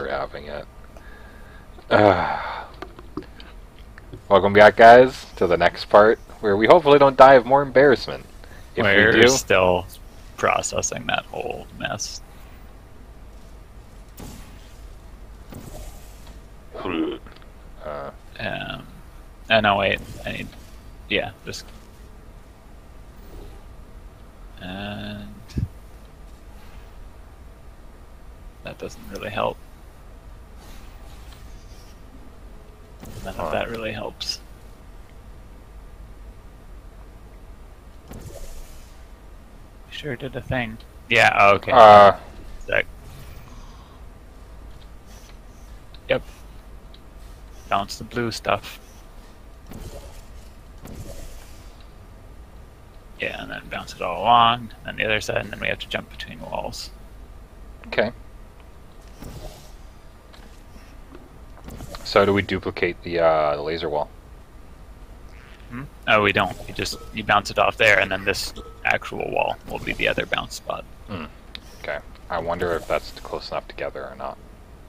for having it. Welcome back, guys, to the next part, where we hopefully don't die of more embarrassment. If we We're do, still processing that whole mess. No, wait. I need. Yeah, just. And. That doesn't really help. None of that really helps. Sure did a thing. Yeah, oh, okay. Sec. Yep. Bounce the blue stuff. Yeah, and then bounce it all along, and the other side, and then we have to jump between walls. okay. So do we duplicate the laser wall? Hmm? Oh, we don't. You bounce it off there, and then this actual wall will be the other bounce spot. Okay. I wonder if that's close enough together or not.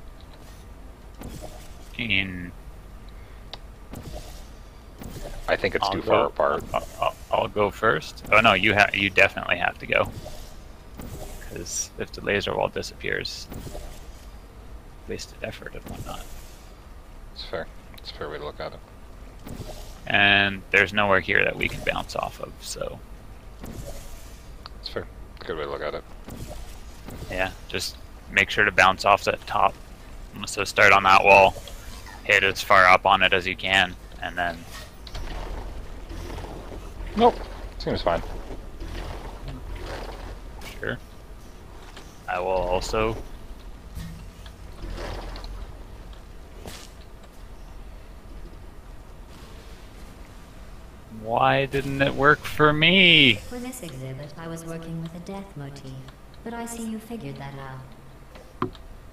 I think it's too far apart. I'll go first. Oh no, you definitely have to go. Because if the laser wall disappears, wasted effort and whatnot. It's fair. It's a fair way to look at it. And there's nowhere here that we can bounce off of, so It's fair. Good way to look at it. yeah, just make sure to bounce off that top. So start on that wall, hit as far up on it as you can, and then Nope. Seems fine. sure. I will also Why didn't it work for me? For this exhibit, I was working with a death motif, but I see you figured that out.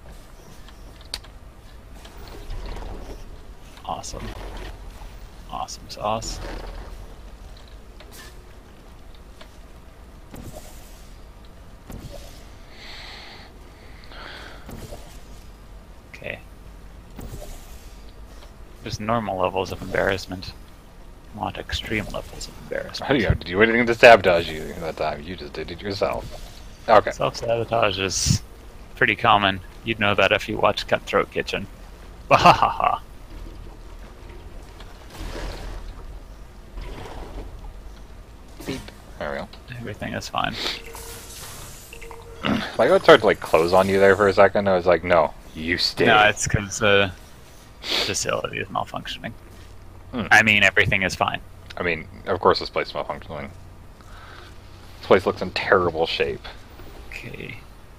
Awesome. Awesome sauce. Okay. Just normal levels of embarrassment. Not extreme levels of embarrassment. I didn't have to do anything to sabotage you that time. You just did it yourself. Okay. Self-sabotage is pretty common. You'd know that if you watched Cutthroat Kitchen. Wahahaha. Beep. There we go. Everything is fine. Like, I tried to, like, close on you there for a second. I was like, no, you stay. No, it's because the facility is malfunctioning. Hmm. I mean, everything is fine. I mean, of course this place is malfunctioning. This place looks in terrible shape. Okay.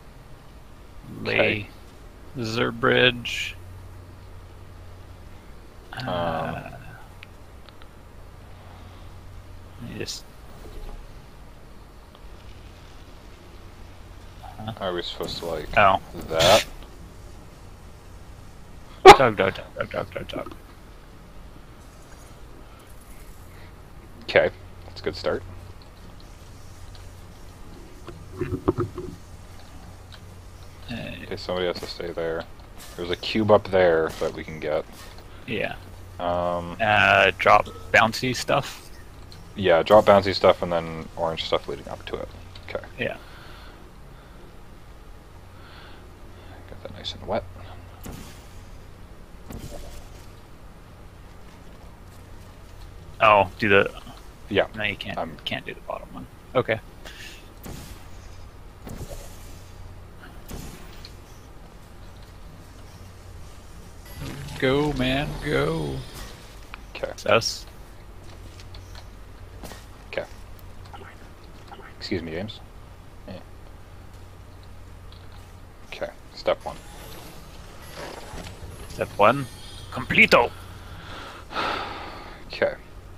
Okay. Laser bridge. Um. Let me just. Are we supposed to, like, Oh. that? Dog. Okay. That's a good start. Okay, somebody has to stay there. There's a cube up there that we can get. Yeah. Um, Drop bouncy stuff. yeah, drop bouncy stuff and then orange stuff leading up to it. Okay. Yeah. Got that nice and wet. Oh, do the. Yeah. No, you can't. Can't do the bottom one. Okay. Go, man, go. Okay. Sus. Okay. Excuse me, James. Yeah. Okay. Step one. Step one. Completo. Okay.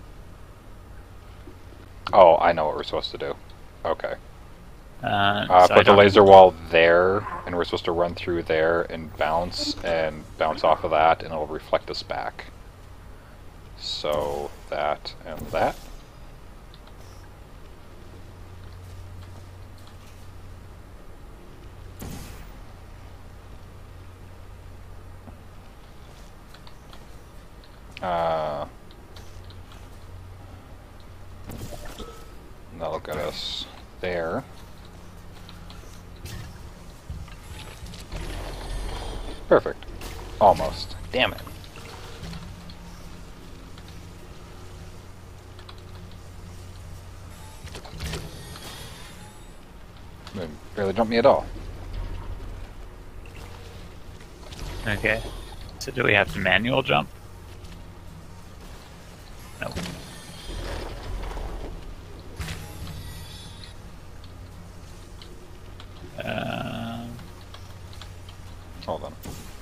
Oh, I know what we're supposed to do. Okay. So I Put the don't- laser wall there, and we're supposed to run through there and bounce off of that, and it'll reflect us back. So that and that. That'll get us there. Perfect. Almost. Damn it. It barely jumped me at all. Okay. So do we have to manual jump? Nope. Hold on.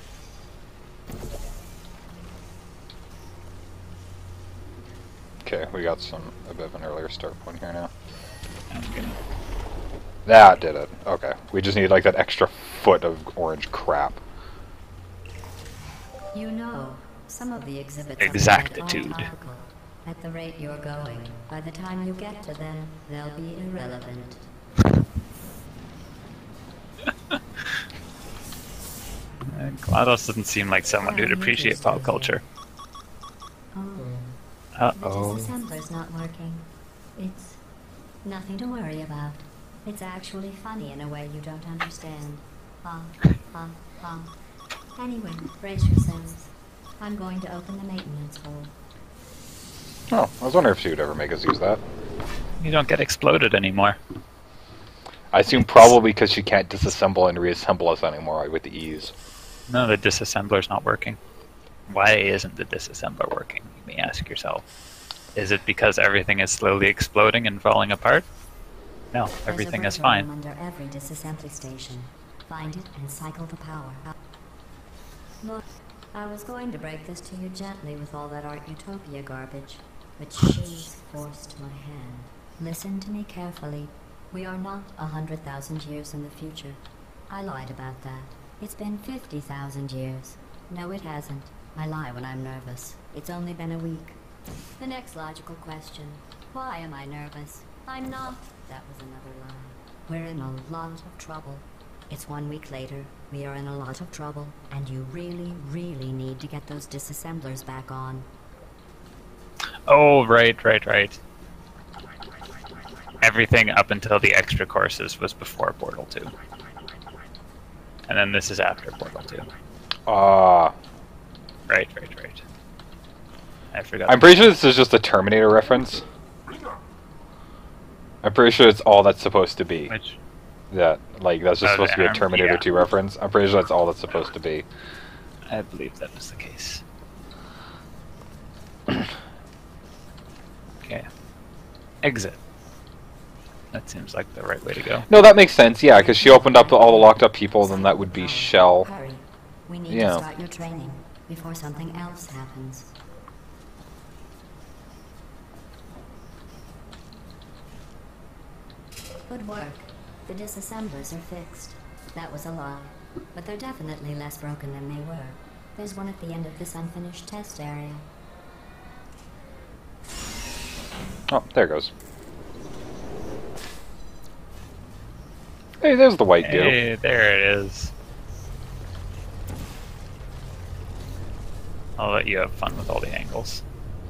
Okay, we got a bit of an earlier start point here now. I'm gonna... That did it. Okay. We just need like that extra foot of orange crap. You know, some of the exhibits Exactitude. are topical. At the rate you're going, by the time you get to them, they'll be irrelevant. GLaDOS doesn't seem like someone who'd appreciate pop culture. Oh, Uh-oh. the disassembler's not working. It's nothing to worry about. It's actually funny in a way you don't understand. Ha, ha, ha. Anyway, brace yourselves. I'm going to open the maintenance hole. Oh, I was wondering if she would ever make us use that. You don't get exploded anymore. I assume probably because she can't disassemble and reassemble us anymore with ease. No, the disassembler's not working. Why isn't the disassembler working? You may ask yourself. Is it because everything is slowly exploding and falling apart? No, everything is There's a fine. room under every disassembly station. Find it and cycle the power. Look, I was going to break this to you gently with all that Art Utopia garbage, but she's forced my hand. Listen to me carefully. We are not 100,000 years in the future. I lied about that. It's been 50,000 years. No, it hasn't. I lie when I'm nervous. It's only been a week. The next logical question. Why am I nervous? I'm not. That was another lie. We're in a lot of trouble. It's 1 week later. We are in a lot of trouble. And you really, really need to get those disassemblers back on. Oh, right. Everything up until the extra courses was before Portal 2. And then this is after Portal 2. Right. I forgot. I'm pretty sure this is just a Terminator reference. I'm pretty sure it's all that's supposed to be. Which? That, like, that's just Oh, supposed to be a the Terminator yeah. 2 reference. I'm pretty sure that's all that's supposed to be. I believe that was the case. Okay. Exit. That seems like the right way to go. No, that makes sense, yeah, because she opened up all the locked up people, then that would be Shell. Hurry. We need Yeah. to start your training before something else happens. Good work. The disassemblers are fixed. That was a lie. But they're definitely less broken than they were. There's one at the end of this unfinished test area. Oh, there it goes. Hey, there's the white goo. Hey, there it is. I'll let you have fun with all the angles.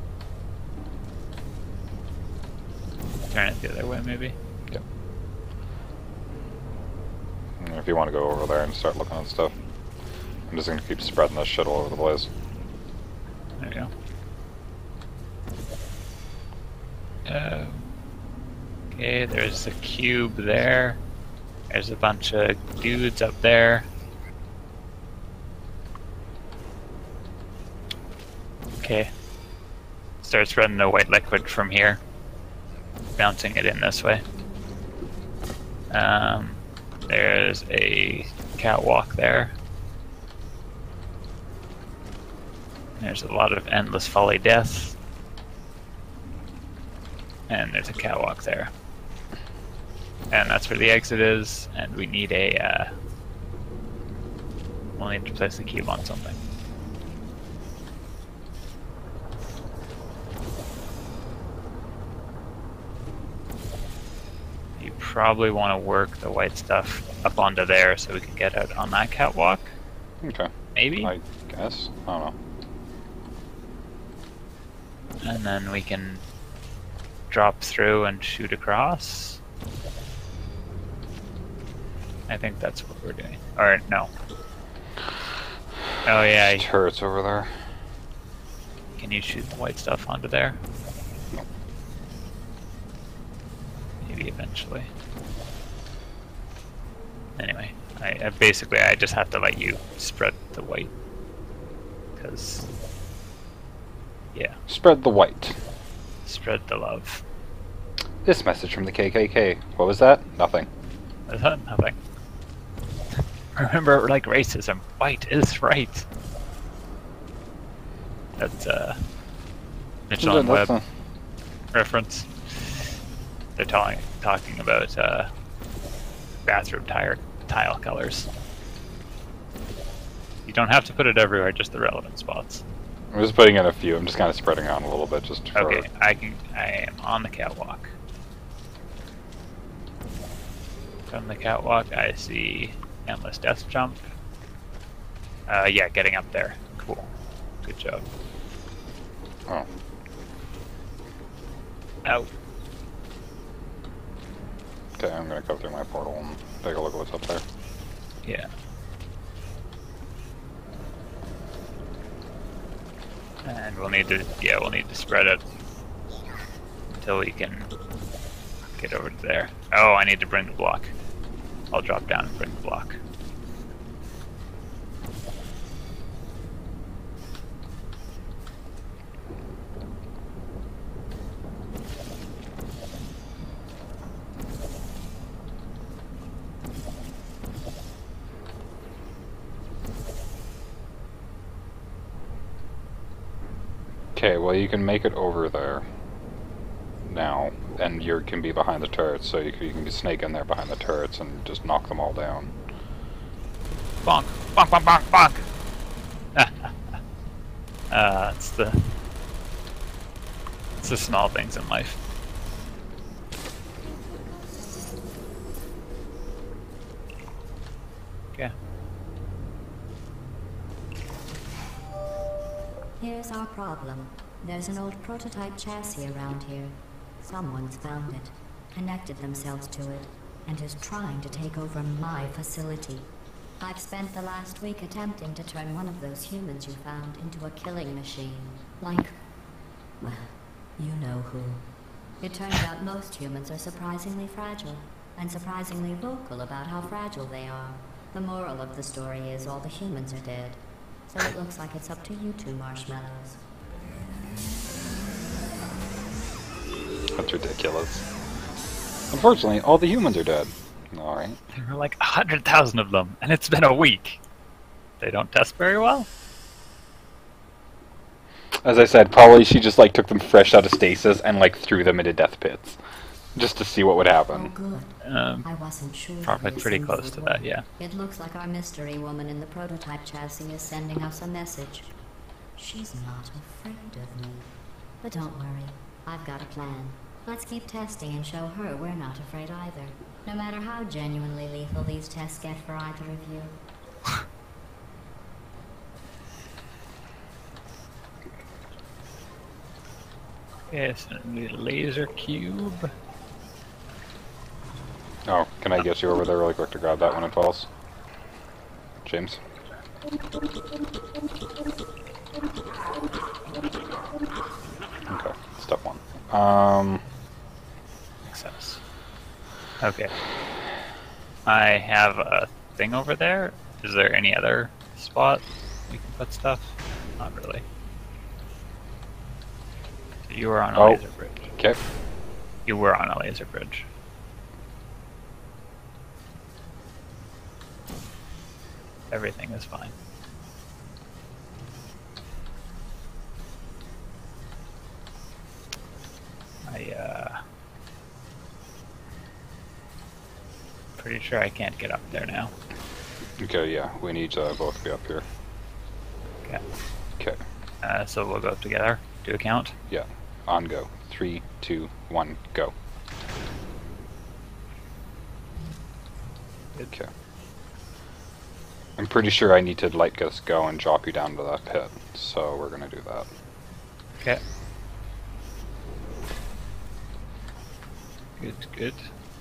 Turn it the other way, maybe. Yep. And if you want to go over there and start looking at stuff, I'm just gonna keep spreading this shit all over the place. There you go. Okay, there's a cube there. There's a bunch of dudes up there. Okay. Start spreading the white liquid from here. Bouncing it in this way. There's a catwalk there. There's a lot of endless folly death. And there's a catwalk there. And that's where the exit is, and we need a, we'll need to place the cube on something. You probably want to work the white stuff up onto there so we can get out on that catwalk. Okay. Maybe? I guess. I don't know. And then we can drop through and shoot across. I think that's what we're doing. Or, no. Oh yeah, Turrets over there. can you shoot the white stuff onto there? No. Maybe eventually. Anyway, I basically I just have to let you spread the white. Because, yeah, Spread the white. spread the love. This message from the KKK. What was that? Nothing. Is that nothing? Remember, like racism, white is right. That's Mitchell and That's Webb reference. They're talking about bathroom tile colors. You don't have to put it everywhere, just the relevant spots. I'm just putting in a few. I'm just kind of spreading out a little bit, just for. Okay, I am on the catwalk. From the catwalk, I see Endless Death Jump. Yeah, getting up there. Cool. Good job. Oh. Out. Okay, I'm gonna go through my portal and take a look at what's up there. Yeah. And we'll need to spread it until we can get over to there. Oh, I need to bring the block. I'll drop down and bring the block. Okay, well you can make it over there now, and you can be behind the turrets, so you can snake in there behind the turrets and just knock them all down. Bonk! Bonk! Bonk! Bonk! Bonk! It's the small things in life. Okay. Here's our problem. There's an old prototype chassis around here. Someone's found it, connected themselves to it, and is trying to take over my facility. I've spent the last week attempting to turn one of those humans you found into a killing machine. Like, well, you know who. It turns out most humans are surprisingly fragile, and surprisingly vocal about how fragile they are. The moral of the story is all the humans are dead. So it looks like it's up to you two marshmallows. That's ridiculous. Unfortunately, all the humans are dead. Alright. There were like 100,000 of them, and it's been a week. They don't test very well? As I said, probably she just like took them fresh out of stasis and like threw them into death pits. Just to see what would Oh, happen. good. I wasn't sure. Probably these pretty things close would to that, work. yeah. It looks like our mystery woman in the prototype chassis is sending us a message. She's not afraid of me. But don't worry, I've got a plan. Let's keep testing and show her we're not afraid either. No matter how genuinely lethal these tests get for either of you. Yes, the laser cube. Oh, can I get you over there really quick to grab that when it falls? James? Okay, step one. Access. Okay. I have a thing over there. Is there any other spot we can put stuff? Not really. You were on a laser bridge. Okay. You were on a laser bridge. Everything is fine. Pretty sure I can't get up there now. Okay, yeah, we need to both be up here. Okay. Okay, So we'll go up together. Do a count. yeah. On go. 3, 2, 1, go. Okay. I'm pretty sure I need to let us go and drop you down to that pit, so we're gonna do that. Okay. Good, good.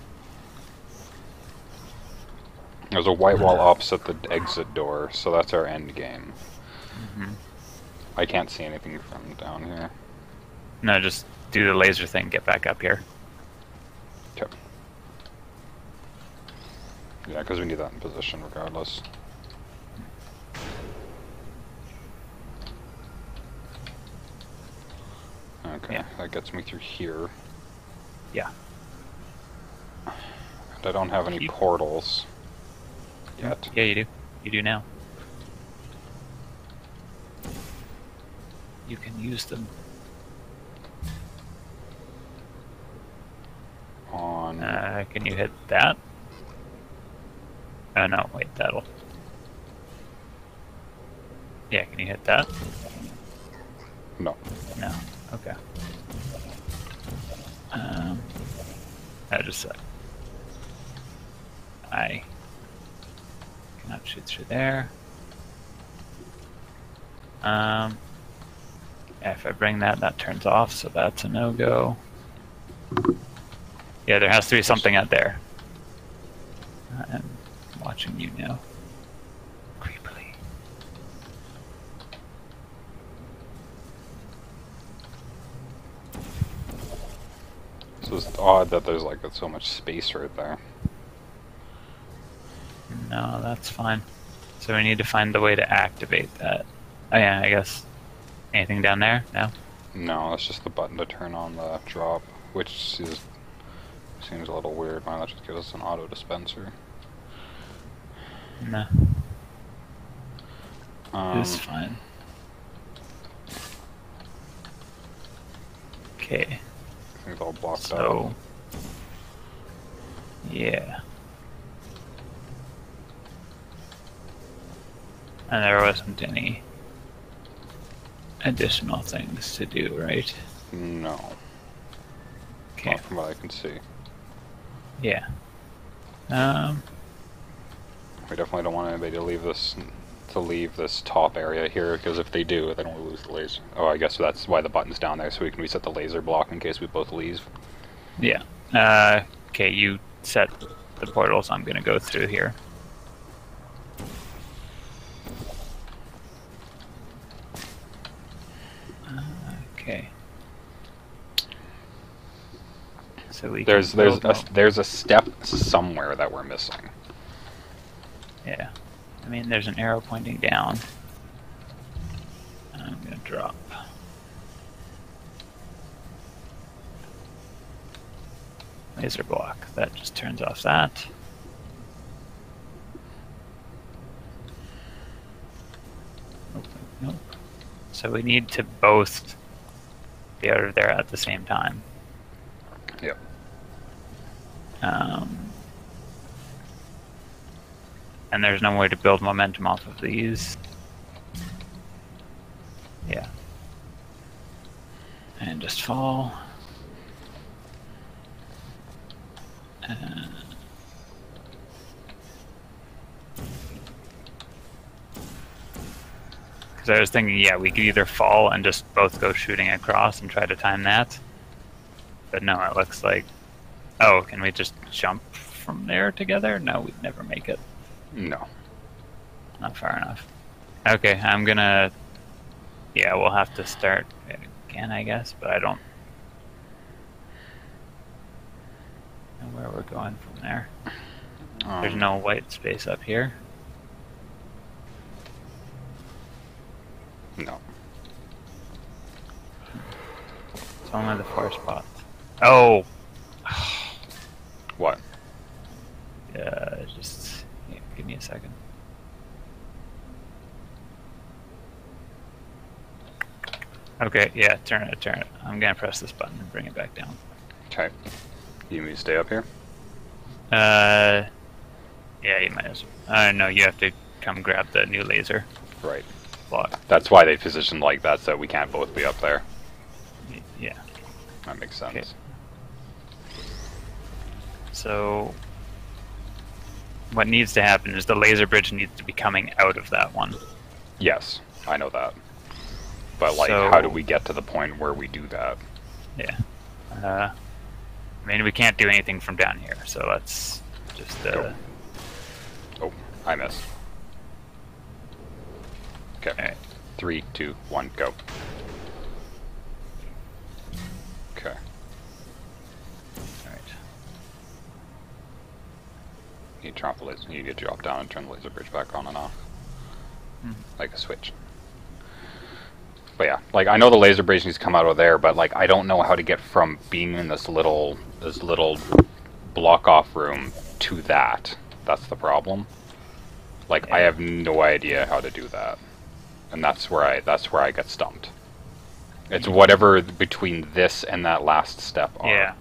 There's a white wall opposite the exit door, so that's our end game. Hmm. I can't see anything from down here. No, just do the laser thing, get back up here. Okay. Yeah, because we need that in position regardless. Okay, Yeah. that gets me through here. Yeah. And I don't have any Keep- portals yet. Yeah, you do. You do now. You can use them. On Can you hit that? Oh no, wait, that'll... Yeah, can you hit that? no. No. Okay. That just sucked. I cannot shoot through there. Yeah, if I bring that, that turns off, so that's a no-go. Yeah, there has to be something out there. I'm watching you now. Creepily. So it's odd that there's like so much space right there. No, that's fine. So we need to find the way to activate that. Oh yeah, I guess. Anything down there? No? No, that's just the button to turn on the drop, which seems a little weird. Why not just give us an auto dispenser? No. It's fine. Okay. I think it's all blocked So, out. yeah. And there wasn't any additional things to do, right? No, Okay. not from what I can see. Yeah. We definitely don't want anybody to leave this top area here, because if they do, then we'll lose the laser. Oh, I guess that's why the button's down there, so we can reset the laser block in case we both leave. Yeah. Okay, you set the portals. I'm gonna go through here. Okay. So we can There's build up- there's a step somewhere that we're missing. Yeah. I mean, there's an arrow pointing down. I'm gonna drop. Laser block. That just turns off that. Nope, nope. So we need to both be out of there at the same time. Yep. And there's no way to build momentum off of these. Yeah. And just fall. Because I was thinking, yeah, we could either fall and just both go shooting across and try to time that. But no, it looks like... Oh, can we just jump from there together? No, we'd never make it. No. Not far enough. Okay, I'm gonna... Yeah, we'll have to start again, I guess, but I don't know where we're going from there. There's no white space up here. No. It's only the 4 spots. Oh! What? Just... Yeah, give me a second. Okay, yeah, turn it, turn it. I'm gonna press this button and bring it back down. Okay. You need me to stay up here? Yeah, you might as well. No, you have to come grab the new laser Right. block. That's why they positioned like that, so we can't both be up there. Yeah. That makes sense. Okay. So, what needs to happen is the laser bridge needs to be coming out of that one. Yes, I know that. But like, So- how do we get to the point where we do that? Yeah. I mean, we can't do anything from down here, so let's just. Go. Oh, I missed. Okay. Alright. 3, 2, 1, go. Okay. Alright. You drop the laser. You get drop down and turn the laser bridge back on and off, like a switch. But yeah, like I know the laser bridge needs to come out of there, but like I don't know how to get from being in this little block off room to that. That's the problem. Like I have no idea how to do that, and that's where I get stumped. It's whatever between this and that last step are. Yeah.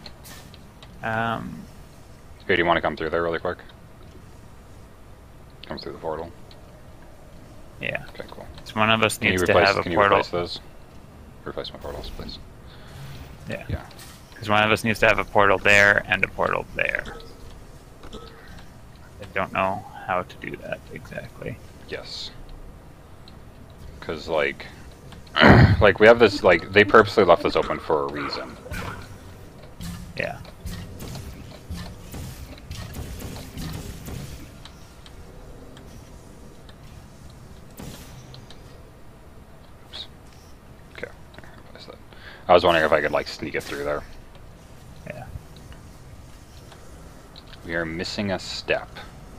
Here, do you want to come through there really quick? Come through the portal. Yeah. Okay, cool. So one of us Can you needs replace? to have a Can you portal. replace those? Replace my portals, please. Yeah. Yeah. Because one of us needs to have a portal there and a portal there. I don't know how to do that exactly. Yes. Because like, like we have this like they purposely left this open for a reason. Yeah. Okay. Replace that. I was wondering if I could like sneak it through there. Yeah. We are missing a step.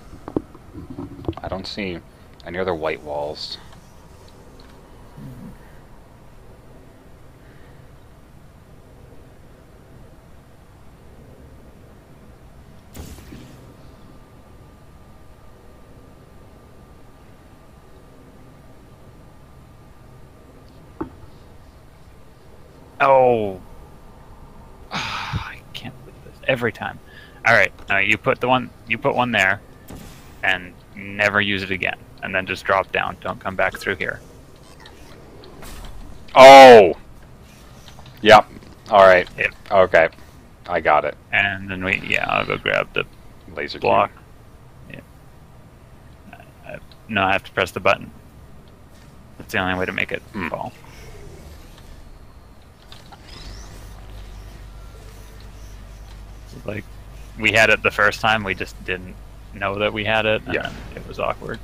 I don't see any other white walls. Oh. I can't believe this. Every time. Alright, now you put one there and never use it again. And then just drop down. Don't come back through here. Oh! Yep. Alright. Yep. Okay. I got it. And then I'll go grab the Laser block. cube. Yeah. No, I have to press the button. That's the only way to make it fall. Like, we had it the first time, we just didn't know that we had it, and then it was awkward.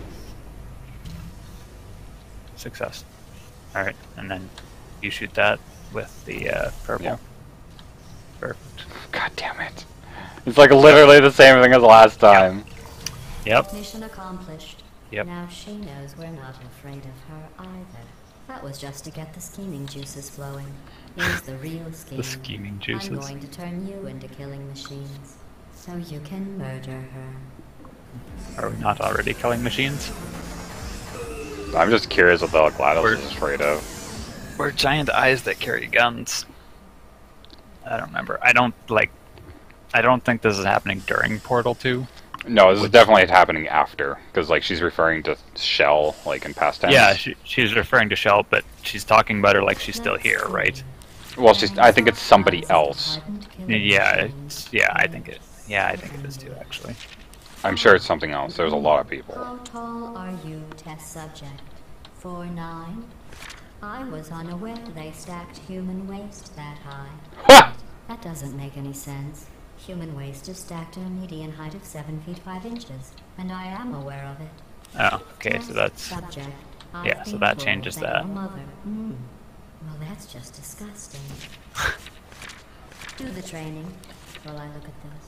Success. Alright, and then you shoot that with the purple. Yeah. Perfect. God damn it. It's like literally the same thing as last time. Yep. Mission accomplished. Yep. Now she knows we're not afraid of her either. That was just to get the scheming juices flowing. Here's the real scheme. The scheming juices. I'm going to turn you into killing machines, so you can murder her. Are we not already killing machines? I'm just curious what the hell GLaDOS We're- is afraid of. We're giant eyes that carry guns. I don't remember. I don't think this is happening during Portal 2. No, this is definitely happening after, because like she's referring to Shell, like in past tense. Yeah, she's referring to Shell, but she's talking about her like she's still here, right? Well, I think it's somebody else. Yeah, I think it is too, actually. I'm sure it's something else. There's a lot of people. How tall are you, test subject? 4'9"? I was unaware they stacked human waste that high. Ha! That doesn't make any sense. Human waste is stacked at a median height of 7 feet 5 inches, and I am aware of it. Oh, okay, so that's... Subject. Yeah, so that changes that. Mother. Well, that's just disgusting. Do the training while I look at this.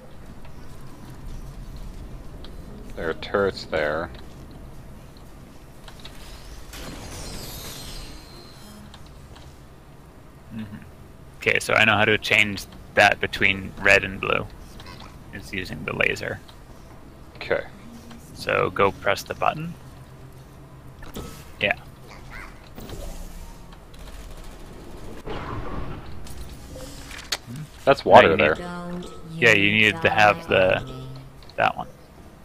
There are turrets there. Okay, so I know how to change that between red and blue. It's using the laser. Okay. So go press the button. Yeah. That's water you need- there. Don't Yeah, you needed to have die on me. that one.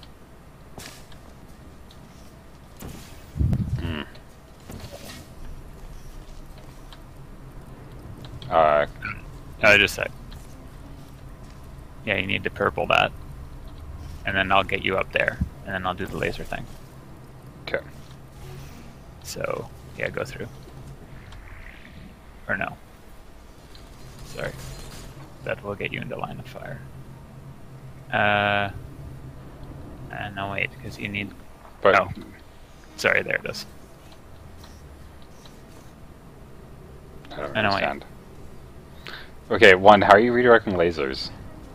Hmm. Just a sec. Yeah, you need to purple that. And then I'll get you up there. And then I'll do the laser thing. Okay. So, yeah, go through. Or no. Sorry. that will get you into line of fire. No, wait, because you need... But Oh. Sorry, there it is. I don't I know, understand. Okay, one, how are you redirecting lasers?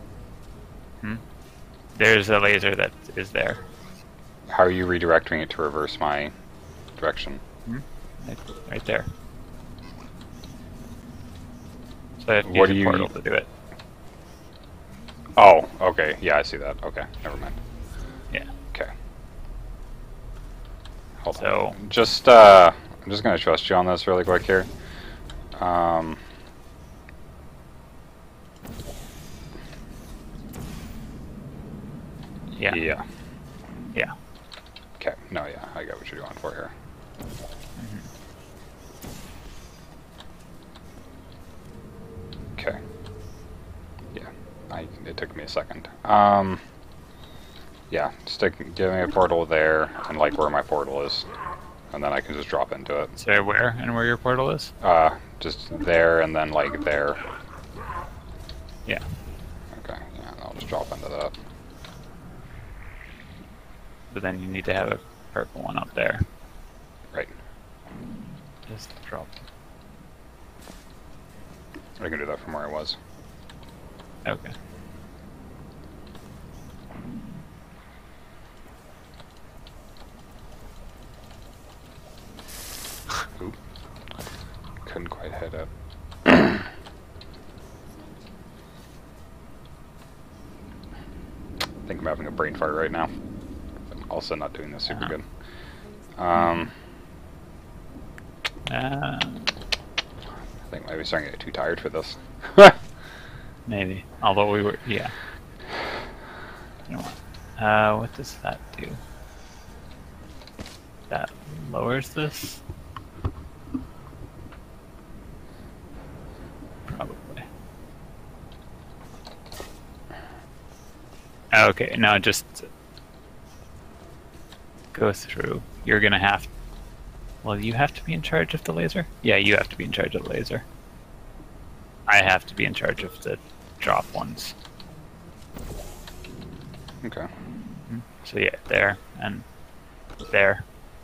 There's a laser that is there. How are you redirecting it to reverse my direction? Right there. So I have to What use do a you- portal to do it. Oh, okay. Yeah, I see that. Okay, never mind. Yeah. Okay. Hold So- on. Just, I'm just gonna trust you on this really quick here. Yeah. Yeah. Yeah. Okay. No, yeah, I get what you're going for here. Okay. Yeah. It took me a second. Yeah, give me a portal there, and like where my portal is, and then I can just drop into it. So where and where your portal is? Just there, and then like there. Yeah. Okay, yeah, I'll just drop into that. But then you need to have a purple one up there. Right. Just drop. I can do that from where I was. Okay. Oop. Couldn't quite hit it. I think I'm having a brain fart right now. I'm also not doing this super good. I think maybe starting to get too tired for this. Maybe. Although we were, yeah. You know what? What does that do? That lowers this? Probably. Okay, now just go through. You're gonna have... Well, you have to be in charge of the laser? Yeah, you have to be in charge of the laser. I have to be in charge of the drop ones. Okay. So yeah, there and there.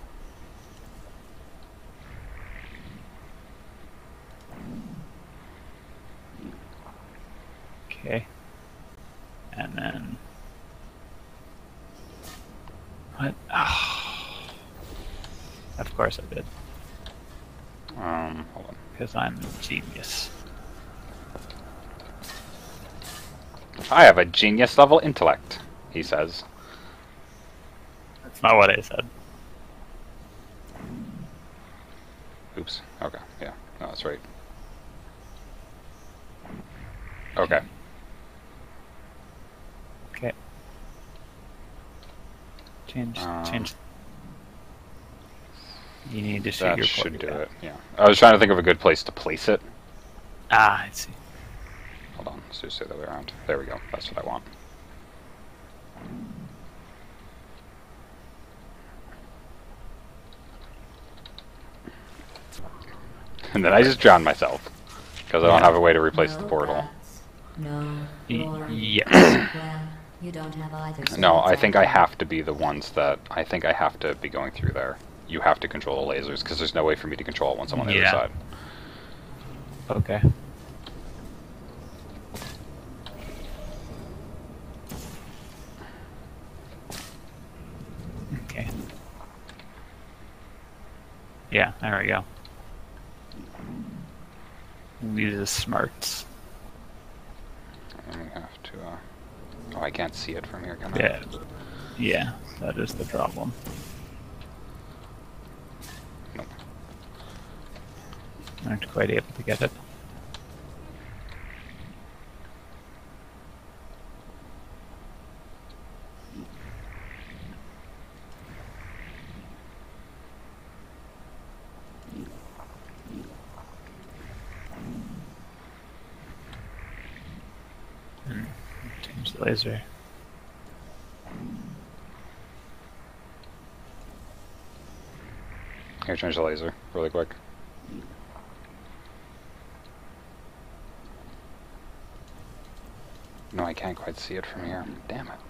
Okay. And then... What? Oh. Of course I did, Hold on. because I'm a genius. I have a genius level intellect, he says. That's not what I said. Oops. Okay. Yeah. No, that's right. Okay. Okay. Change. You need to shoot That your should do portal. it. Yeah. I was trying to think of a good place to place it. Ah, I see. Hold on. Let's just say the other way around. There we go. That's what I want. And then I just drowned myself because I don't Yeah. have a way to replace the No portal. bats, no glory. Yes. Well, you don't have either. so No, that's I think I okay. have to be the ones that... I think I have to be going through there. You have to control the lasers because there's no way for me to control it once I'm on the Yeah. other side. Okay. Okay. Yeah, there we go. Use the smarts. And we have to... Oh, I can't see it from here, can I? Yeah. Yeah, that is the problem. Nope. Aren't quite able to get it. Change the laser. Here, change the laser really quick. No, I can't quite see it from here. Damn it.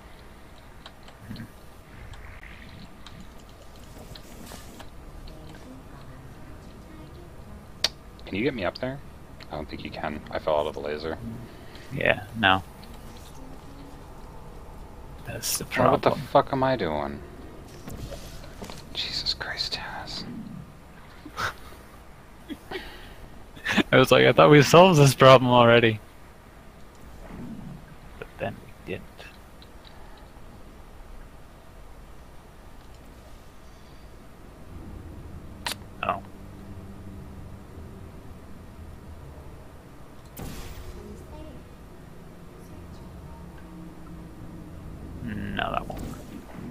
Can you get me up there? I don't think you can. I fell out of the laser. Yeah, no. That's the Well, problem. what the fuck am I doing? Jesus Christ, Taz. I was like, I thought we solved this problem already. But then we didn't. Oh. No, that won't work.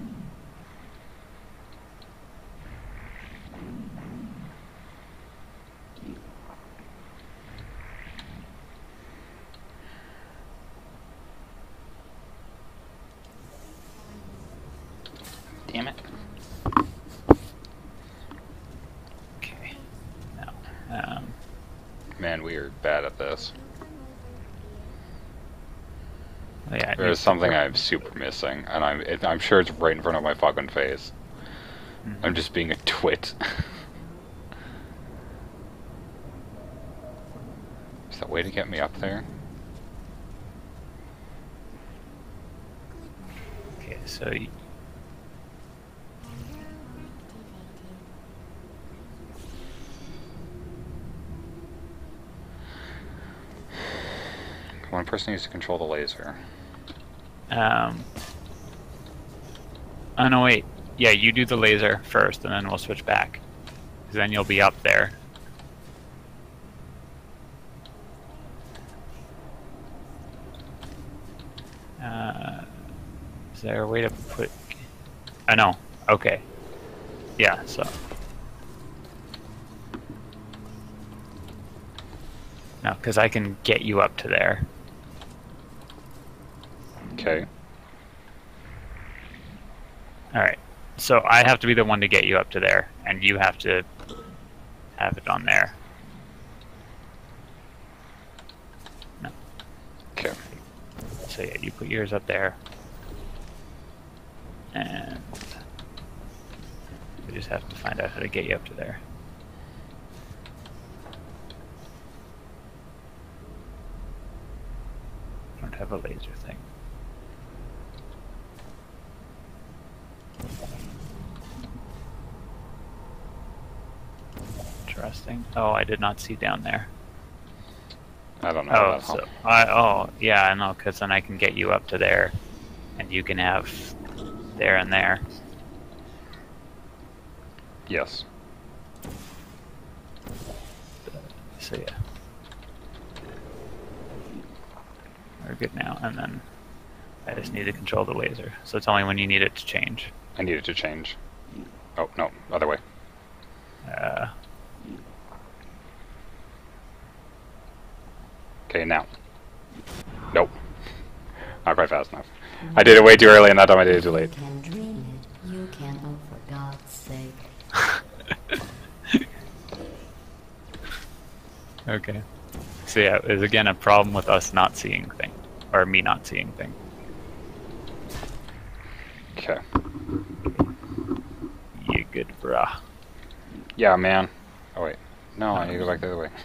Damn it. Okay. Now, Man, we are bad at this. well, yeah, There's something I'm super missing, and I'm sure it's right in front of my fucking face. I'm just being a twit. Is that a way to get me up there? Okay, so you, One person needs to control the laser. oh no, wait. Yeah, you do the laser first, and then we'll switch back. Because then you'll be up there. Is there a way to put... I know. Okay. Yeah, so... No, because I can get you up to there. Okay. Alright. So I have to be the one to get you up to there, and you have to have it on there. No. Okay. So yeah, you put yours up there. And we just have to find out how to get you up to there. Don't have a laser thing. Interesting. Oh, I did not see down there. I don't know. Oh, that, so oh yeah, I know, because then I can get you up to there, and you can have there and there. Yes. So yeah, we're good now. And then I just need to control the laser. So tell me when you need it to change. I need it to change. Oh, no. Other way. Okay, now. Nope. Not quite fast enough. I did it way too early, and that time I did it too late. You can dream it. You can, oh, for God's sake. Okay. So yeah, it was again a problem with us not seeing thing, or me not seeing thing. Okay. You good, brah. Yeah, man. Oh, wait. No, I need to go back the other way.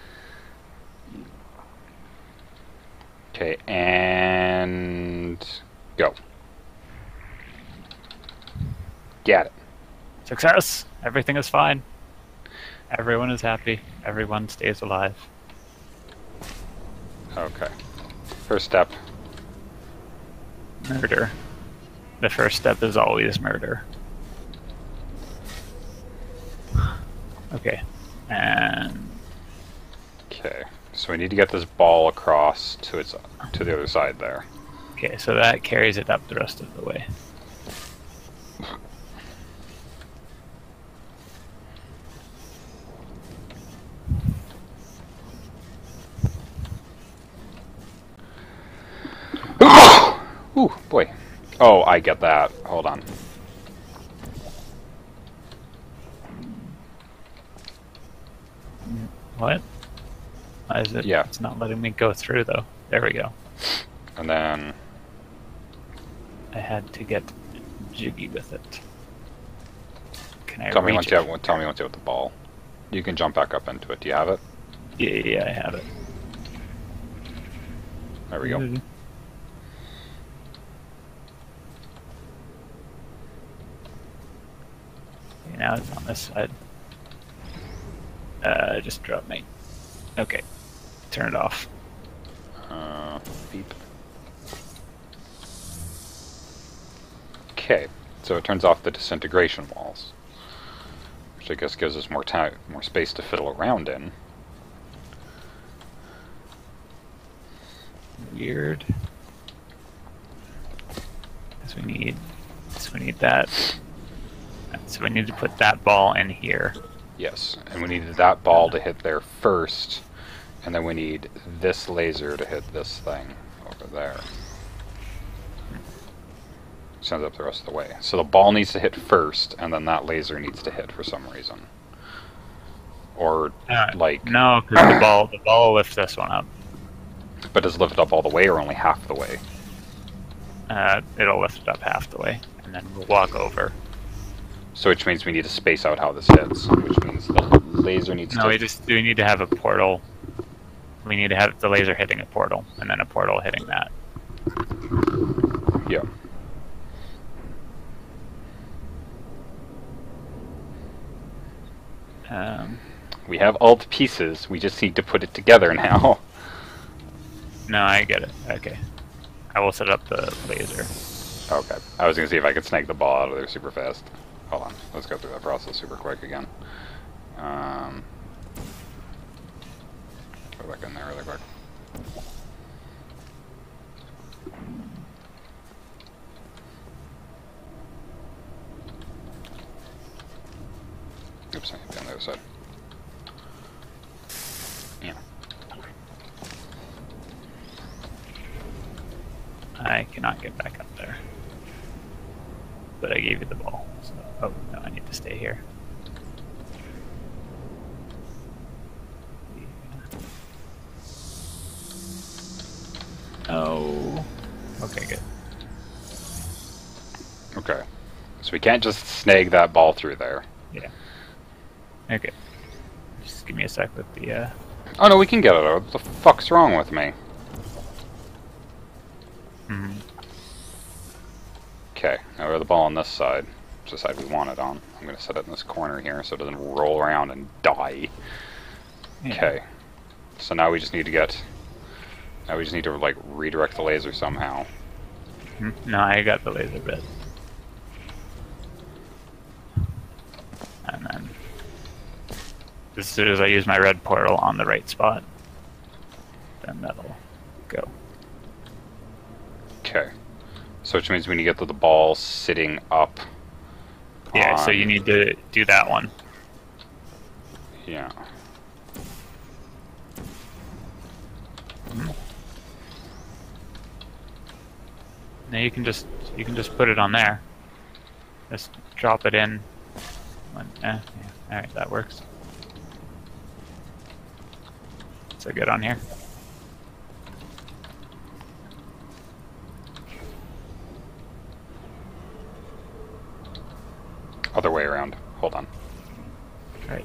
Okay, and... go. Get it. Success! Everything is fine. Everyone is happy. Everyone stays alive. Okay. First step. Murder. The first step is always murder. Okay. And Okay. So we need to get this ball across to the other side there. okay, so that carries it up the rest of the way. Ooh, boy. Oh, I get that. Hold on. What? Why is it? Yeah. It's not letting me go through though. There we go. And then I had to get jiggy with it. Can I tell me reach once it? you have the ball. You can jump back up into it. Do you have it? Yeah, I have it. There we go. Okay, now it's on this side. Just drop me. Okay, turn it off. Beep. Okay, so it turns off the disintegration walls, which I guess gives us more time, more space to fiddle around in. Weird. So we need that. So we need to put that ball in here. Yes, and we needed that ball to hit there first, and then we need this laser to hit this thing over there. Sends up the rest of the way. So the ball needs to hit first, and then that laser needs to hit for some reason. Or like no, because the ball will lift this one up. But does it lift it up all the way or only half the way? It'll lift it up half the way, and then we'll walk over. So which means we need to space out how this hits, which means the laser needs to... No, we need to have a portal. We need to have the laser hitting a portal, and then a portal hitting that. Yeah. We have all the pieces, we just need to put it together now. No, I get it. Okay. I will set up the laser. Okay. I was gonna see if I could snag the ball out of there super fast. Hold on. Let's go through that process super quick again. Go back in there really quick. Oops, I hit down the other side. Yeah. I cannot get back up there. But I gave you the ball. So, oh, no, I need to stay here. Oh. Okay, good. Okay. So we can't just snag that ball through there. Yeah. Okay. Just give me a sec with the, Oh no, we can get it out. What the fuck's wrong with me? Okay, now we have the ball on this side. It's the side we want it on. I'm gonna set it in this corner here so it doesn't roll around and die. Yeah. Okay. So now we just need to get... Now we just need to, like, redirect the laser somehow. No, I got the laser bit. And then, as soon as I use my red portal on the right spot, then that'll go. Okay. So which means we need to get the ball sitting up. Yeah, so on- you need to do that one. Yeah. Now you can just put it on there. Just drop it in. Yeah. Alright, that works. So good on here. Other way around. Hold on. Right.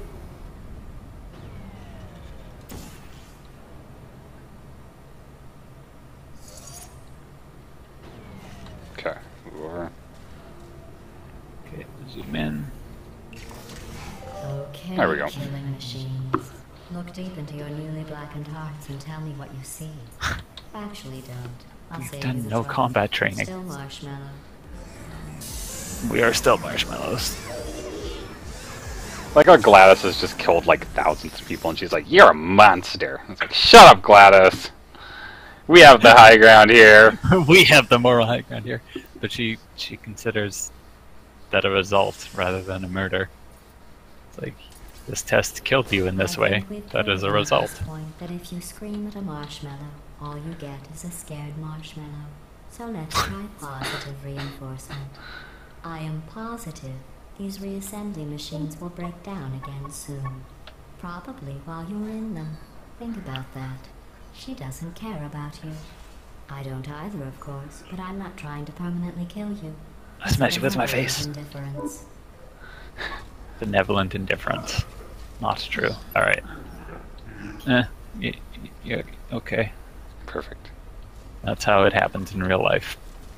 Okay. Move over. Okay, zoom in. Okay, There we go. killing machines. Look deep into your newly blackened hearts and tell me what you see. Actually, don't. I'll We've save done you the no trouble. combat training. Still marshmallow. We are still marshmallows. Like how Gladys has just killed like thousands of people and she's like, "You're a monster." It's like, shut up, Gladys. We have the high ground here. We have the moral high ground here. But she considers that a result rather than a murder. It's like, this test killed you in this I way. think we've That is a proven at result. this point that if you scream at a marshmallow, all you get is a scared marshmallow. So let's try positive reinforcement. I am positive these reassembly machines will break down again soon. Probably while you're in them. Think about that. She doesn't care about you. I don't either, of course, but I'm not trying to permanently kill you. I smash you with my Benevolent face. Indifference. Benevolent indifference. Not true. Alright. Yeah, okay. Perfect. That's how it happens in real life.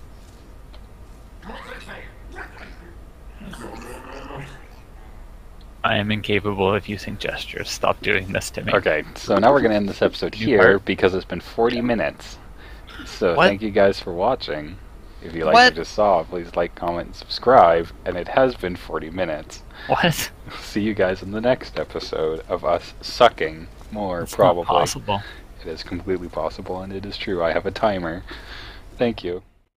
I am incapable of using gestures. Stop doing this to me. Okay, so now we're going to end this episode New here part. because it's been 40 minutes. So What? thank you guys for watching. If you liked What? what you just saw, please like, comment, and subscribe. And it has been 40 minutes. What? See you guys in the next episode of us sucking more, It's probably. not possible. It is completely possible, and it is true. I have a timer. Thank you.